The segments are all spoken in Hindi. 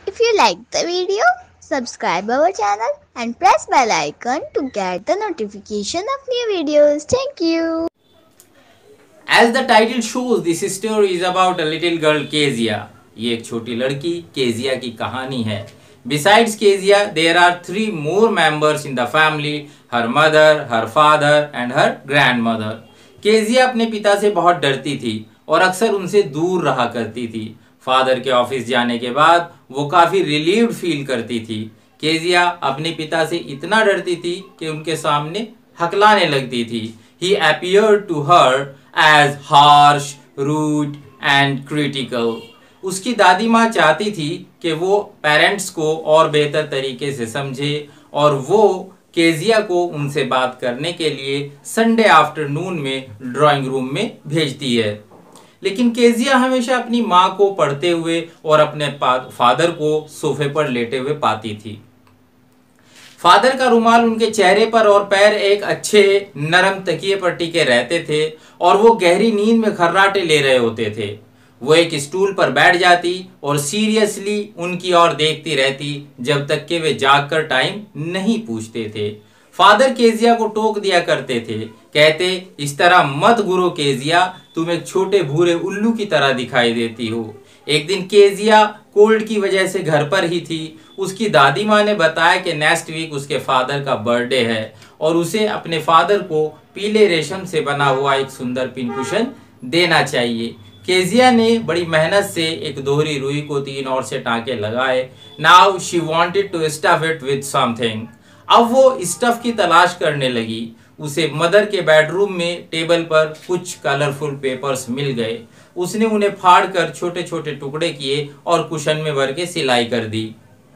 If you like the video, subscribe our channel and press bell icon to get the notification of new videos. Thank you. As the title shows, this story is about a little girl Kezia. ये एक छोटी लड़की केजिया की कहानी है. Besides Kezia, there are 3 more members in the family: her mother, her father and her grandmother. Kezia अपने पिता से बहुत डरती थी और अक्सर उनसे दूर रहा करती थी. फादर के ऑफिस जाने के बाद वो काफी रिलीव्ड फील करती थी. केजिया अपने पिता से इतना डरती थी कि उनके सामने हकलाने लगती थी. He appeared to her as harsh, rude and critical. उसकी दादी माँ चाहती थी कि वो पेरेंट्स को और बेहतर तरीके से समझे और वो केजिया को उनसे बात करने के लिए संडे आफ्टरनून में ड्राइंग रूम में भेजती है. लेकिन केजिया हमेशा अपनी माँ को पढ़ते हुए और अपने फादर को सोफे पर लेटे हुए पाती थी. फादर का रुमाल उनके चेहरे पर और पैर एक अच्छे नरम तकिए पर टिके रहते थे और वो गहरी नींद में खर्राटे ले रहे होते थे. वो एक स्टूल पर बैठ जाती और सीरियसली उनकी ओर देखती रहती जब तक कि वे जागकर टाइम नहीं पूछते थे. फादर केजिया को टोक दिया करते थे, कहते, इस तरह मत घूरो केजिया, तुम एक छोटे भूरे उल्लू की तरह दिखाई देती हो. एक दिन केजिया कोल्ड की वजह से घर पर ही थी. उसकी दादी माँ ने बताया कि नेक्स्ट वीक उसके फादर का बर्थडे है और उसे अपने फादर को पीले रेशम से बना हुआ एक सुंदर पिन कुशन देना चाहिए. केजिया ने बड़ी मेहनत से एक दोहरी रुई को 3 ओर से टांके लगाए. Now she wanted to stuff it with something. अब वो स्टफ की तलाश करने लगी. उसे मदर के बेडरूम में टेबल पर कुछ कलरफुल पेपर्स मिल गए. उसने उन्हें फाड़कर छोटे छोटे टुकड़े किए और कुशन में भर के सिलाई कर दी.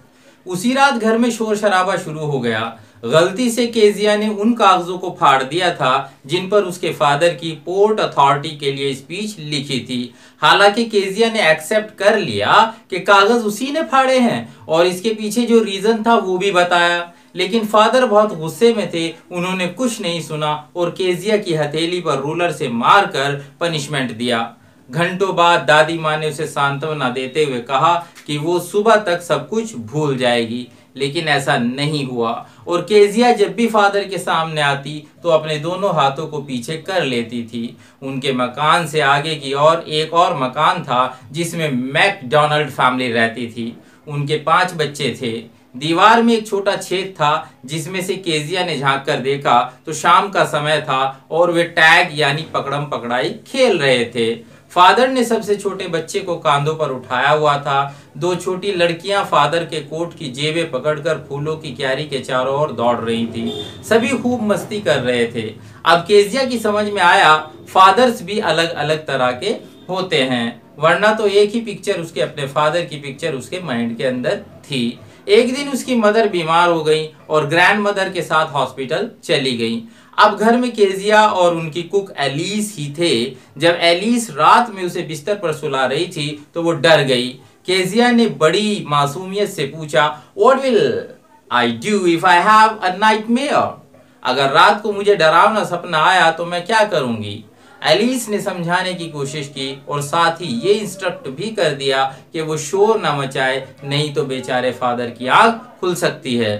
उसी रात घर में शोर शराबा शुरू हो गया. गलती से केजिया ने उन कागजों को फाड़ दिया था जिन पर उसके फादर की पोर्ट अथॉरिटी के लिए स्पीच लिखी थी. हालांकि केजिया ने एक्सेप्ट कर लिया कि कागज उसी ने फाड़े हैं और इसके पीछे जो रीजन था वो भी बताया. लेकिन फादर बहुत गुस्से में थे. उन्होंने कुछ नहीं सुना और केजिया की हथेली पर रूलर से मारकर पनिशमेंट दिया. घंटों बाद दादी माँ ने उसे सांत्वना देते हुए कहा कि वो सुबह तक सब कुछ भूल जाएगी. लेकिन ऐसा नहीं हुआ और केजिया जब भी फादर के सामने आती तो अपने दोनों हाथों को पीछे कर लेती थी. उनके मकान से आगे की ओर एक और मकान था जिसमें मैकडोनाल्ड फैमिली रहती थी. उनके 5 बच्चे थे. दीवार में एक छोटा छेद था जिसमें से केजिया ने झांक कर देखा तो शाम का समय था और वे टैग यानी पकड़म पकड़ाई खेल रहे थे. फादर ने सबसे छोटे बच्चे को कांधों पर उठाया हुआ था. 2 छोटी लड़कियां फादर के कोट की जेबें पकड़कर फूलों की क्यारी के चारों ओर दौड़ रही थी. सभी खूब मस्ती कर रहे थे. अब केजिया की समझ में आया फादर्स भी अलग अलग तरह के होते हैं, वरना तो एक ही पिक्चर उसके अपने फादर की पिक्चर उसके माइंड के अंदर थी. एक दिन उसकी मदर बीमार हो गई और ग्रैंड मदर के साथ हॉस्पिटल चली गई. अब घर में केजिया और उनकी कुक एलिस ही थे. जब एलिस रात में उसे बिस्तर पर सुला रही थी तो वो डर गई. केजिया ने बड़ी मासूमियत से पूछा, What will I do if I have a nightmare? अगर रात को मुझे डरावना सपना आया तो मैं क्या करूंगी? एलिस ने समझाने की कोशिश की और साथ ही ये इंस्ट्रक्ट भी कर दिया कि वो शोर ना मचाए, नहीं तो बेचारे फादर की आंख खुल सकती है.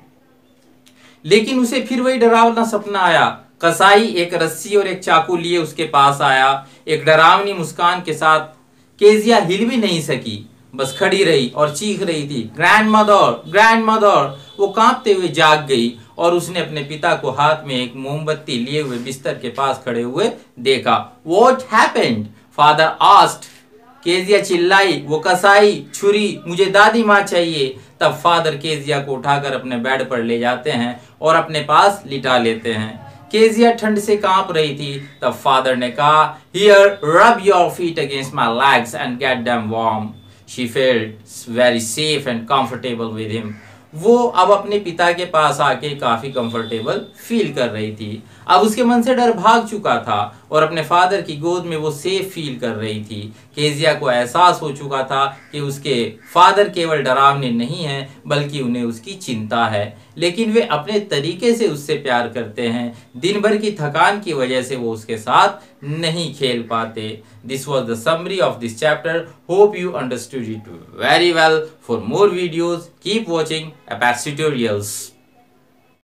लेकिन उसे फिर वही डरावना सपना आया. कसाई एक रस्सी और एक चाकू लिए उसके पास आया. एक डरावनी मुस्कान के साथ केजिया हिल भी नहीं सकी, बस खड़ी रही और चीख रही थी, ग्रैंडमदर, ग्रैंडमदर. वो कांपते हुए जाग गई और उसने अपने पिता को हाथ में एक मोमबत्ती लिए हुए बिस्तर के पास खड़े हुए देखा. What happened? Father asked. Kezia चिल्लाई, वो कसाई, छुरी, मुझे दादी माँ चाहिए. तब फादर केजिया को उठाकर अपने बेड पर ले जाते हैं और अपने पास लिटा लेते हैं. केजिया ठंड से कांप रही थी. तब फादर ने कहा, Here, rub your feet against my legs and get them warm. She felt very safe and comfortable with him. वो अब अपने पिता के पास आके काफी कंफर्टेबल फील कर रही थी. अब उसके मन से डर भाग चुका था और अपने फादर की गोद में वो सेफ फील कर रही थी. केजिया को एहसास हो चुका था कि उसके फादर केवल डरावने नहीं हैं बल्कि उन्हें उसकी चिंता है. लेकिन वे अपने तरीके से उससे प्यार करते हैं. दिन भर की थकान की वजह से वो उसके साथ नहीं खेल पाते। This was the summary of this chapter. Hope you understood it very well. For more videos keep watching Apache Tutorials।